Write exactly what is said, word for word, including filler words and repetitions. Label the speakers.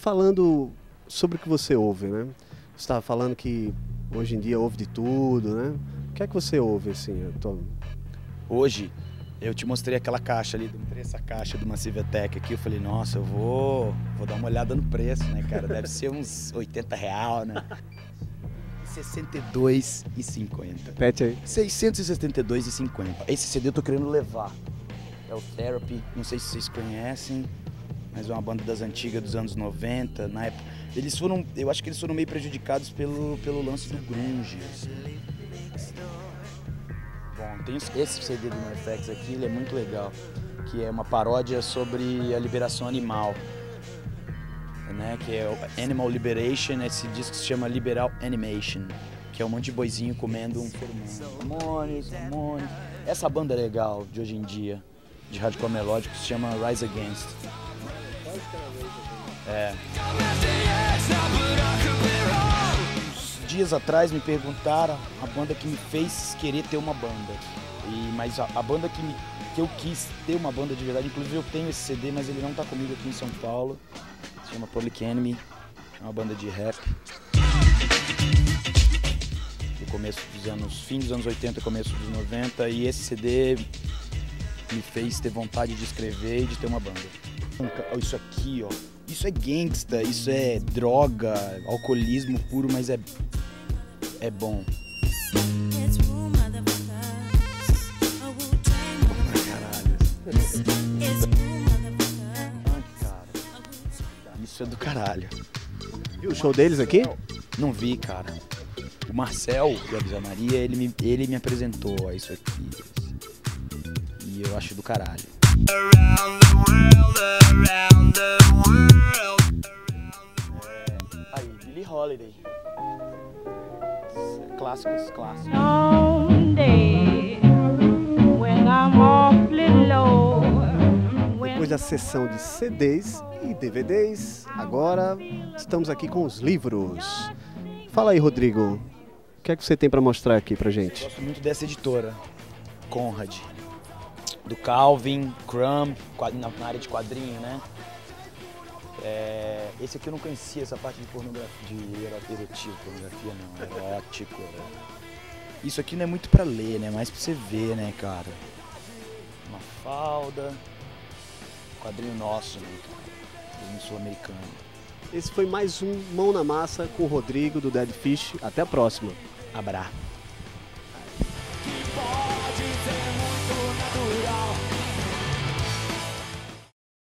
Speaker 1: falando sobre o que você ouve, né? Você estava falando que hoje em dia ouve de tudo, né? O que é que você ouve, assim? Eu tô...
Speaker 2: Hoje, eu te mostrei aquela caixa ali, eu mostrei essa caixa do Massive Attack aqui, eu falei, nossa, eu vou, vou dar uma olhada no preço, né, cara? Deve ser uns oitenta reais, né? sessenta e dois reais e cinquenta centavos.
Speaker 1: Repete aí.
Speaker 2: seiscentos e setenta e dois reais e cinquenta centavos. Esse C D eu tô querendo levar. É o Therapy, não sei se vocês conhecem, mas é uma banda das antigas dos anos noventa, na época. Eles foram, eu acho que eles foram meio prejudicados pelo, pelo lance do grunge. Assim. Bom, tem esse C D do NoFX aqui, ele é muito legal, que é uma paródia sobre a liberação animal, né? Que é o Animal Liberation, esse disco se chama Liberal Animation, que é um monte de boizinho comendo um hormônios, hormônios. Essa banda é legal de hoje em dia, de hardcore melódico, se chama Rise Against. É. Uns dias atrás me perguntaram a banda que me fez querer ter uma banda. E, mas a, a banda que, me, que eu quis ter uma banda de verdade, inclusive eu tenho esse C D, mas ele não tá comigo aqui em São Paulo. Se chama Public Enemy, é uma banda de rap. Do começo dos anos, fim dos anos oitenta, começo dos noventa, e esse C D me fez ter vontade de escrever e de ter uma banda. Isso aqui, ó, isso é gangsta, isso é droga, alcoolismo puro, mas é, é bom. Ai, cara, isso é do caralho.
Speaker 1: Viu o show deles aqui?
Speaker 2: Não vi, cara. O Marcel, da Bisa Maria, ele me, ele me apresentou a isso aqui. E eu acho do caralho. É, aí, Billie Holiday. Clássicos, clássicos.
Speaker 1: Depois da sessão de C Ds e D V Ds, agora estamos aqui com os livros. Fala aí, Rodrigo. O que é que você tem para mostrar aqui pra gente?
Speaker 2: Eu gosto muito dessa editora, Conrad. Do Calvin, Crumb, na área de quadrinho, né? É, esse aqui eu não conhecia, essa parte de pornografia, de erotismo, pornografia não, erótico. Né? Isso aqui não é muito pra ler, né? Mais pra você ver, né, cara? Uma falda, quadrinho nosso, né, cara? Quadrinho sul-americano.
Speaker 1: Esse foi mais um Mão na Massa com o Rodrigo do Dead Fish. Até a próxima.
Speaker 2: Abraço.